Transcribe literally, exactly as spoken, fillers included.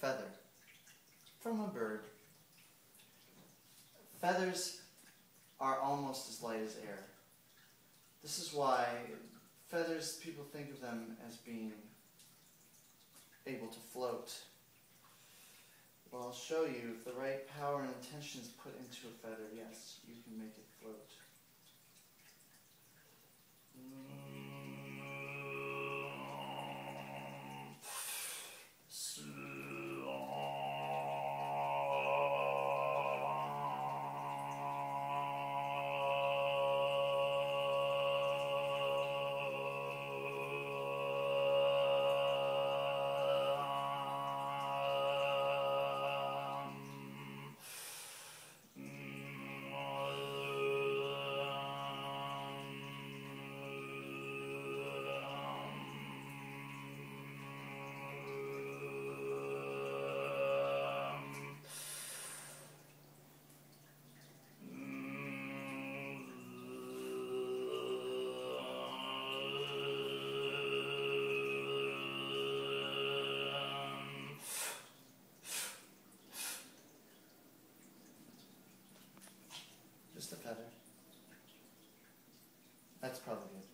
feather from a bird. Feathers are almost as light as air. This is why feathers, people think of them as being able to float. Well, I'll show you, if the right power and intention is put into a feather, yes, you can make it float. Just a feather. That's probably it.